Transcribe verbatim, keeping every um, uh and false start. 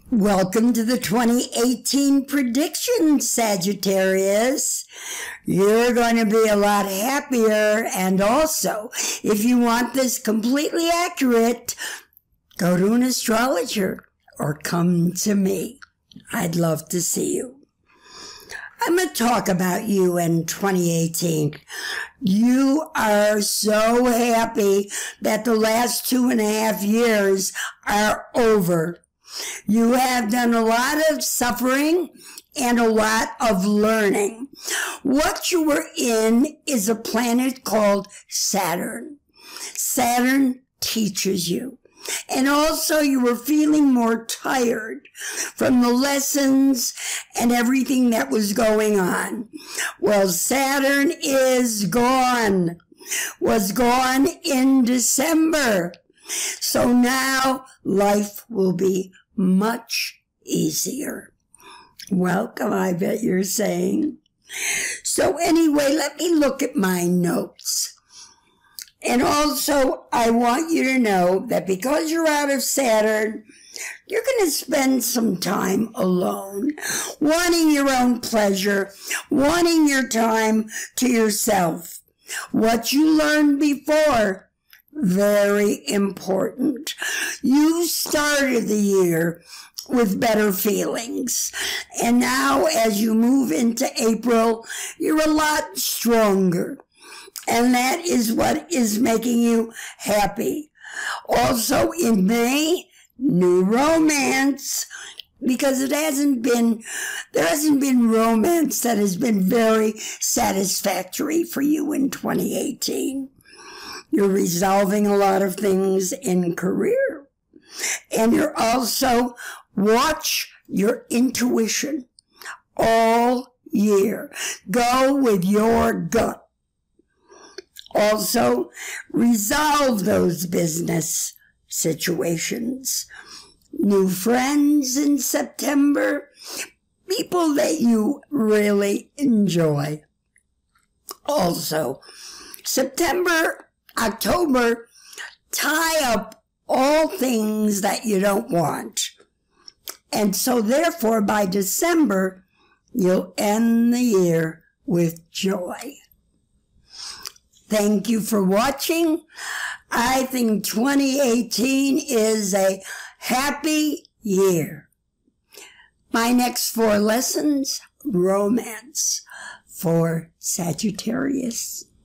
Welcome to the twenty eighteen predictions, Sagittarius. You're going to be a lot happier, and also, if you want this completely accurate, go to an astrologer or come to me. I'd love to see you. I'm going to talk about you in twenty eighteen. You are so happy that the last two and a half years are over. You have done a lot of suffering and a lot of learning. What you were in is a planet called Saturn. Saturn teaches you. And also you were feeling more tired from the lessons and everything that was going on. Well, Saturn is gone, was gone in December. So now life will be much easier. Welcome, I bet you're saying. So anyway, let me look at my notes. And also, I want you to know that because you're out of Saturn, you're going to spend some time alone, wanting your own pleasure, wanting your time to yourself. What you learned before, very important. You started the year with better feelings. And now as you move into April, you're a lot stronger. And that is what is making you happy. Also in May, new romance, because it hasn't been, there hasn't been romance that has been very satisfactory for you in twenty eighteen. You're resolving a lot of things in career. And you're also, watch your intuition all year. Go with your gut. Also, resolve those business situations. New friends in September, people that you really enjoy. Also, September, October, tie up all things that you don't want. And so therefore, by December, you'll end the year with joy. Thank you for watching. I think twenty eighteen is a happy year. My next four lessons, romance for Sagittarius.